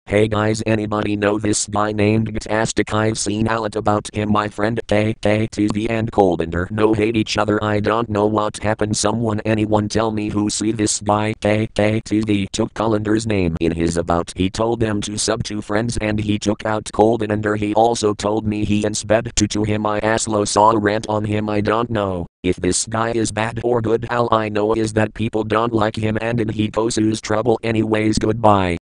Hey guys, anybody know this guy named gtasic? I've seen a lot about him. My friend Tuesday and Colbender no hate each other. I don't know what happened. Anyone tell me who see this guy? Tuesday took Colender's name in his about. He told them to sub to friends and he took out Colbender. He also told me he and sped to him. I aslo saw a rant on him. I don't know if this guy is bad or good. All I know is that people don't like him and he causes trouble anyways. Goodbye.